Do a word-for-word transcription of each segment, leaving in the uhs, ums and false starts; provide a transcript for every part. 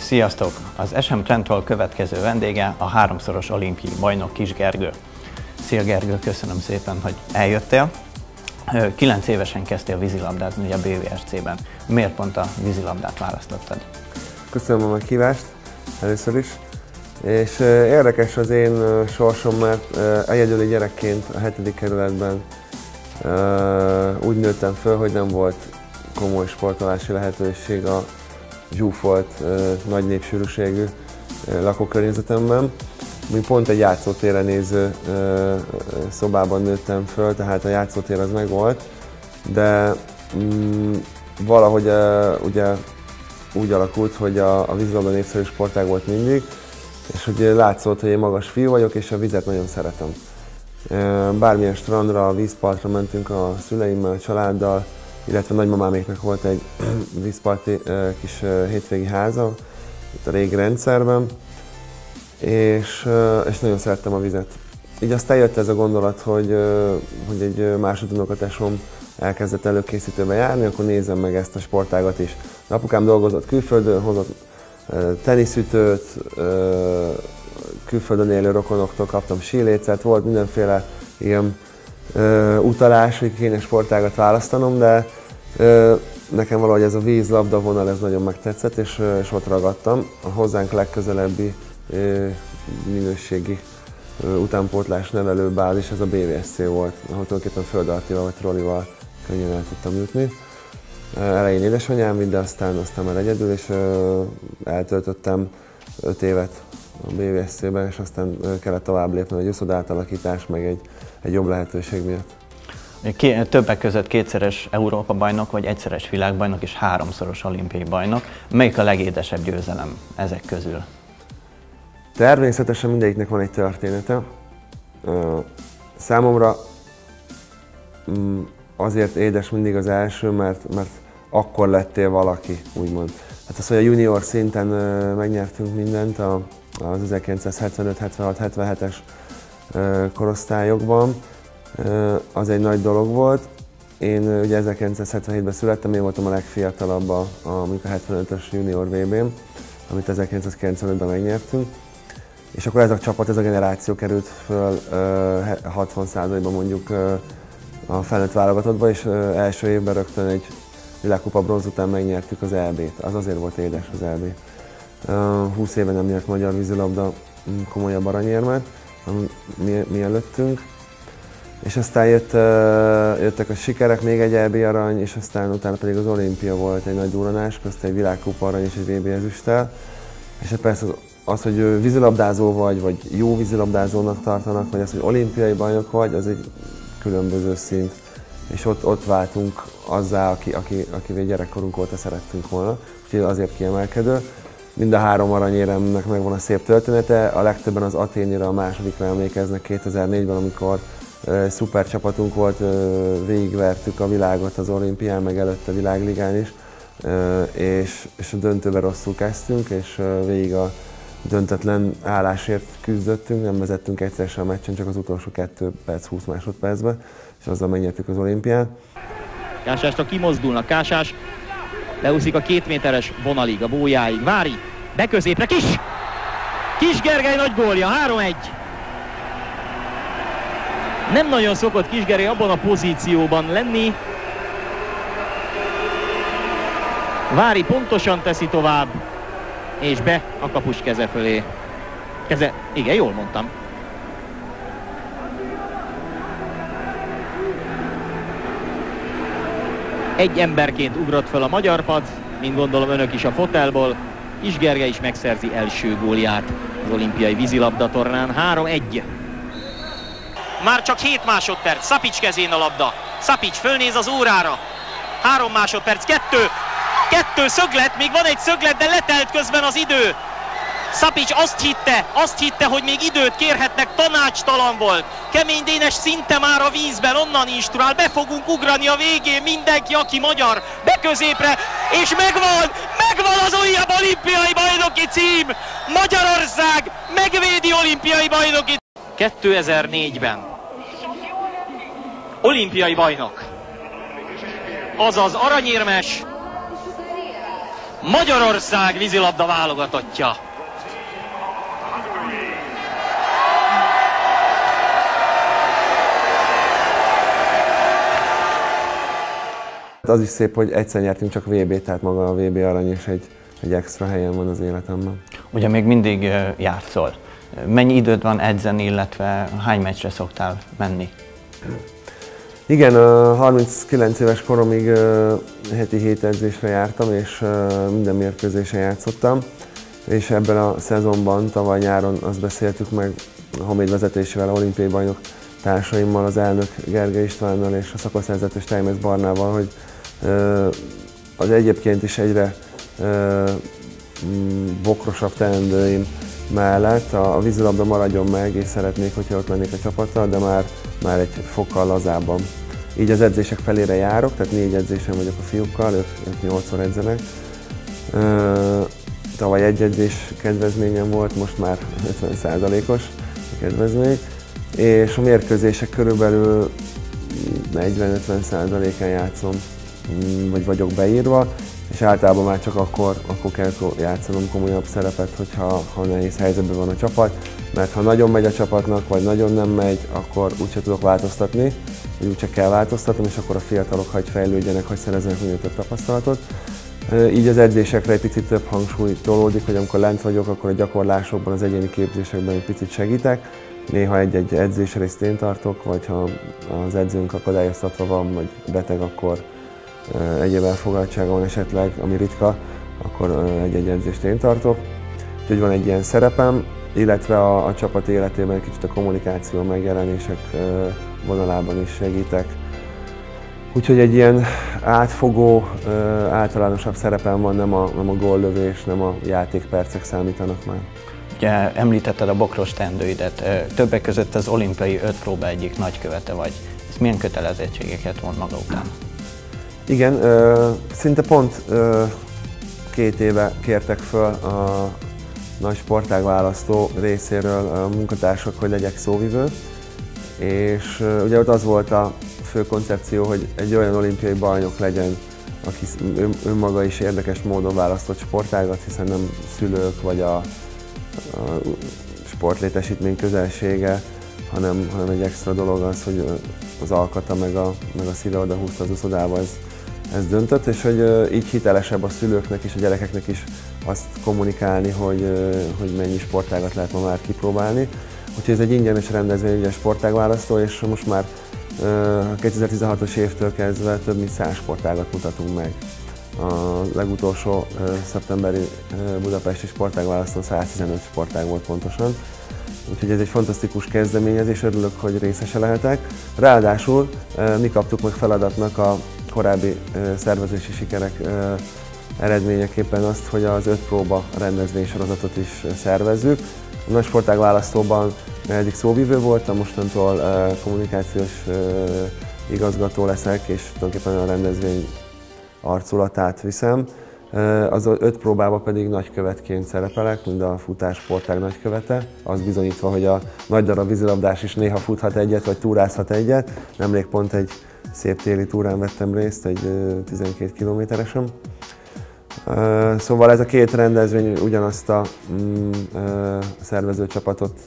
Sziasztok! Az es em Trendtől következő vendége a háromszoros olimpiai bajnok Kiss Gergő. Szia Gergő, köszönöm szépen, hogy eljöttél. Kilenc évesen kezdtél vízilabdázni a bé vé es cében. Miért pont a vízilabdát választottad? Köszönöm a meghívást először is. És érdekes az én sorsom, mert egyedüli gyerekként a hetedik kerületben úgy nőttem föl, hogy nem volt komoly sportolási lehetőség a zsúfolt, nagy népsűrűségű lakókörnyezetemben. Mi pont egy játszótérre néző szobában nőttem föl, tehát a játszótér az megvolt, de mm, valahogy ugye úgy alakult, hogy a, a vízilabda népszerű sportág volt mindig, és hogy látszott, hogy én magas fiú vagyok, és a vizet nagyon szeretem. Bármilyen strandra, vízpartra mentünk a szüleimmel, a családdal, illetve nagymamáméknak volt egy vízparti kis hétvégi háza, itt a régi rendszerben, és, és nagyon szerettem a vizet. Így aztán jött ez a gondolat, hogy, hogy egy másodunokatesom elkezdett előkészítőbe járni, akkor nézzem meg ezt a sportágat is. Az apukám dolgozott külföldön, hozott teniszütőt, külföldön élő rokonoktól kaptam sílécet, volt mindenféle ilyen utalás, hogy kéne sportágat választanom, de nekem valahogy ez a vízlabda vonal ez nagyon megtetszett, és, és ott ragadtam. A hozzánk legközelebbi minőségi utánpótlás nevelő bázis, ez a bé vé es cé volt, ahol tulajdonképpen földaltival vagy trollival könnyen el tudtam jutni. Elején édesanyám vitt, de aztán, aztán már egyedül, és eltöltöttem öt évet a bé vé es cében, és aztán kellett tovább lépni egy uszodátalakítás, meg egy, egy jobb lehetőség miatt. Többek között kétszeres Európa-bajnok, vagy egyszeres világbajnok és háromszoros olimpiai bajnok. Melyik a legédesebb győzelem ezek közül? Természetesen mindegyiknek van egy története. Számomra azért édes mindig az első, mert, mert akkor lettél valaki, úgymond. Hát az, hogy a junior szinten megnyertünk mindent az ezerkilencszázhetvenöt hetvenhat hetvenhetes korosztályokban, az egy nagy dolog volt. Én ugye ezerkilencszázhetvenhétben születtem, én voltam a legfiatalabb a, a, a hetvenötös junior vé bén, amit ezerkilencszázkilencvenötben megnyertünk. És akkor ez a csapat, ez a generáció került föl hatvan százalékban mondjuk a felnőtt válogatottba, és első évben rögtön egy világkupa bronz után megnyertük az é bét. Az azért volt édes az é bé. húsz éve nem nyert magyar vízilabda komolyabb aranyérmet, mi, mi előttünk. És aztán jött, jöttek a sikerek, még egy é bé arany, és aztán utána pedig az olimpia volt egy nagy durranás, közt egy világkupa arany és egy vé bé ezüsttel. És persze az, az, hogy vízilabdázó vagy, vagy jó vízilabdázónak tartanak, vagy az, hogy olimpiai bajnok vagy, az egy különböző szint. És ott, ott váltunk azzá, aki, aki, akivel gyerekkorunk óta szerettünk volna, úgyhogy azért kiemelkedő. Mind a három aranyéremnek megvan a szép története, a legtöbben az Athénira, a másodikra emlékeznek kétezer-négyben, amikor uh, szuper csapatunk volt, uh, végigvertük a világot az olimpián, meg előtte a világligán is, uh, és, és a döntőben rosszul kezdtünk, és uh, végig a döntetlen állásért küzdöttünk, nem vezettünk egyszer sem a meccsen, csak az utolsó kettő perc, húsz másodpercben, és azzal megnyertük az olimpiát. Kásásra kimozdulnak, Kásás leúszik a két méteres vonalig, a bójáig, Vári, beközépre, Kiss! Kiss Gergely nagy gólja, három egy. Nem nagyon szokott Kiss Gergely abban a pozícióban lenni. Vári pontosan teszi tovább, és be a kapus keze fölé. Keze, igen, jól mondtam. Egy emberként ugrott fel a magyar pad, mint gondolom önök is a fotelból. Kiss Gergely is megszerzi első gólját az olimpiai vízilabda tornán. három egy. Már csak hét másodperc, Szapics kezén a labda. Szapics fölnéz az órára. három másodperc, kettő. Kettő szöglet, még van egy szöglet, de letelt közben az idő. Szapics azt hitte, azt hitte, hogy még időt kérhetnek, tanácstalan volt. Kemény Dénes szinte már a vízben, onnan instruál, be fogunk ugrani a végén, mindenki, aki magyar, be középre, és megvan, megvan az újabb olimpiai bajnoki cím! Magyarország megvédi olimpiai bajnoki cím! kétezer-négyben olimpiai bajnok, azaz aranyérmes, Magyarország vízilabda válogatottja. Az is szép, hogy egyszer nyertünk csak vé bét, tehát maga a vé bé arany is egy, egy extra helyen van az életemben. Ugye még mindig játszol. Mennyi időd van edzeni, illetve hány meccsre szoktál menni? Igen, harminckilenc éves koromig heti hét edzésre jártam, és minden mérkőzésen játszottam. És ebben a szezonban, tavaly nyáron azt beszéltük meg a Honvéd vezetésével, olimpiai bajnok társaimmal, az elnök Gergely Istvánnal és a szakaszvezető Steinmetz Barnával, hogy az egyébként is egyre bokrosabb teendőim mellett a vízilabda maradjon meg, és szeretnék, hogyha ott lennék a csapattal, de már, már egy fokkal lazábban. Így az edzések felére járok, tehát négy edzésen vagyok a fiúkkal, ők, ők nyolcszor edzenek. Tavaly egy edzés kedvezményem volt, most már ötven százalékos a kedvezmény, és a mérkőzések körülbelül negyven-ötven százalékán játszom, vagy vagyok beírva, és általában már csak akkor, akkor kell játszanom komolyabb szerepet, hogyha ha nehéz helyzetben van a csapat, mert ha nagyon megy a csapatnak, vagy nagyon nem megy, akkor úgyse tudok változtatni, vagy úgyse kell változtatnom, és akkor a fiatalok hagy fejlődjenek, hagy szerezzenek minél több tapasztalatot. Így az edzésekre egy picit több hangsúly tolódik, hogy amikor lent vagyok, akkor a gyakorlásokban, az egyéni képzésekben egy picit segítek. Néha egy-egy edzésrészt én tartok, vagy ha az edzőnk akadályoztatva van, vagy beteg, akkor egyéb elfoglaltsága van esetleg, ami ritka, akkor egy-egy edzést én tartok. Úgyhogy van egy ilyen szerepem, illetve a, a csapat életében kicsit a kommunikáció, megjelenések vonalában is segítek. Úgyhogy egy ilyen átfogó, általánosabb szerepem van, nem a, nem a góllövés, nem a játékpercek számítanak már. Ugye említetted a bokros teendőidet, többek között az olimpiai öt próba egyik nagykövete vagy. Ez milyen kötelezettségeket von maga után? Igen, szinte pont két éve kértek föl a nagy sportágválasztó részéről a munkatársak, hogy legyek szóvivő, és ugye ott az volt a fő koncepció, hogy egy olyan olimpiai bajnok legyen, aki önmaga is érdekes módon választott sportágat, hiszen nem szülők vagy a, a sportlétesítmény közelsége, hanem, hanem egy extra dolog az, hogy az alkata meg a, meg a szíve oda húzta az uszodába, ez, ez döntött, és hogy így hitelesebb a szülőknek és a gyerekeknek is azt kommunikálni, hogy, hogy mennyi sportágat lehet ma már kipróbálni. Úgyhogy ez egy ingyenes rendezvény, egy sportágválasztó, és most már a kétezer-tizenhatos évtől kezdve több mint száz sportágat mutatunk meg. A legutolsó szeptemberi budapesti sportágválasztó száztizenöt sportág volt pontosan. Úgyhogy ez egy fantasztikus kezdeményezés, örülök, hogy részese lehetek. Ráadásul mi kaptuk meg feladatnak a korábbi szervezési sikerek eredményeképpen azt, hogy az öt próba rendezvénysorozatot is szervezzük. A nagy sportágválasztóban eddig szóvivő voltam, mostantól kommunikációs igazgató leszek, és tulajdonképpen a rendezvény arculatát viszem. Az öt próbában pedig nagykövetként szerepelek, mind a futássportág nagykövete, az bizonyítva, hogy a nagy darab vízilabdás is néha futhat egyet, vagy túrázhat egyet. Nemrég pont egy szép téli túrán vettem részt, egy tizenkét kilométeresen. Szóval ez a két rendezvény ugyanazt a mm, szervezőcsapatot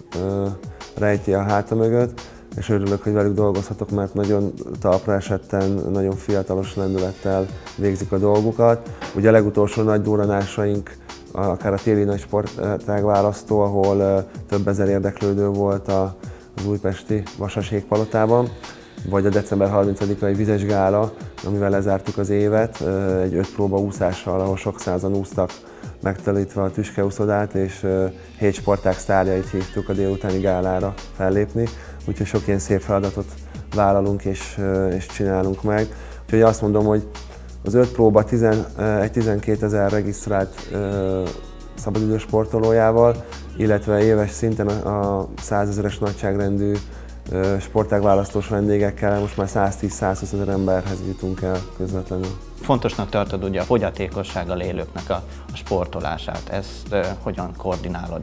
rejti a háta mögött, és örülök, hogy velük dolgozhatok, mert nagyon talpra esetten, nagyon fiatalos lendülettel végzik a dolgukat. Ugye a legutolsó nagy durranásaink, akár a téli nagy sportágválasztó, ahol több ezer érdeklődő volt az újpesti Vasas Jégpalotában, vagy a december harmincadikai vizes gála, amivel lezártuk az évet, egy öt próba úszással, ahol sok százan úsztak, megtelítve a tüskeúszodát, és hét sportág sztárjait hívtuk a délutáni gálára fellépni. Úgyhogy sok ilyen szép feladatot vállalunk és, és csinálunk meg. Úgyhogy azt mondom, hogy az öt próba tizen, egy tizenkétezer regisztrált szabadidős sportolójával, illetve éves szinten a százezeres nagyságrendű sportágválasztós vendégekkel most már száztíz-százhúsz ezer emberhez jutunk el közvetlenül. Fontosnak tartod ugye a fogyatékossággal élőknek a, a sportolását, ezt uh, hogyan koordinálod?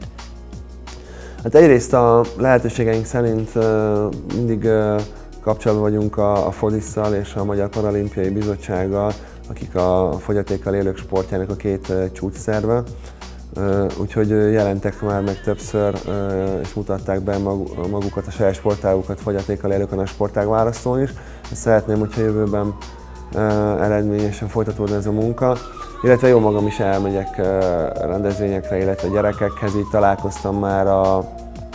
Hát egyrészt a lehetőségeink szerint uh, mindig uh, kapcsolatban vagyunk a, a Fodisszal és a Magyar Paralimpiai Bizottsággal, akik a fogyatékkal élők sportjának a két csúcsszerve. Úgyhogy jelentek már meg többször, és mutatták be magukat, a saját sportágukat fogyatékkal élőkön a sportágválasztón is. Szeretném, hogyha jövőben eredményesen folytatódna ez a munka. Illetve jó magam is elmegyek rendezvényekre, illetve gyerekekhez. Így találkoztam már a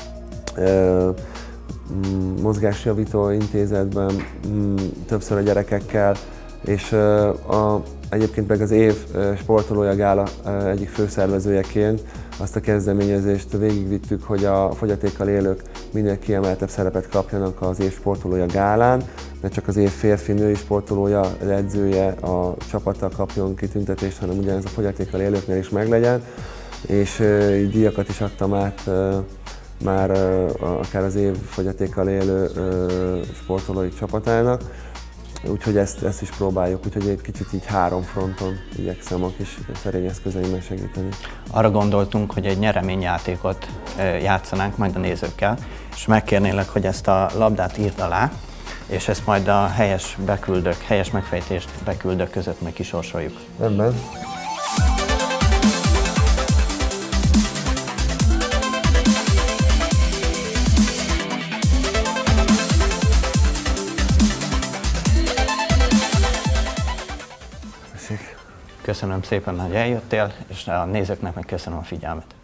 mozgásjavító intézetben többször a gyerekekkel, és a, egyébként meg az év sportolója gála egyik főszervezőjeként azt a kezdeményezést végigvittük, hogy a fogyatékkal élők minél kiemeltebb szerepet kapjanak az év sportolója gálán, ne csak az év férfi-női sportolója, az edzője, a csapata kapjon kitüntetést, hanem ugyanez a fogyatékkal élőknél is meglegyen, és így díjakat is adtam át már akár az év fogyatékkal élő sportolói csapatának. Úgyhogy ezt, ezt is próbáljuk, úgyhogy egy kicsit így három fronton igyekszem a kis szerény eszközeimmel segíteni. Arra gondoltunk, hogy egy nyereményjátékot játszanánk majd a nézőkkel, és megkérnélek, hogy ezt a labdát írd alá, és ezt majd a helyes beküldők, helyes megfejtést beküldők között meg kisorsoljuk. Rendben. Köszönöm szépen, hogy eljöttél, és a nézőknek meg köszönöm a figyelmet.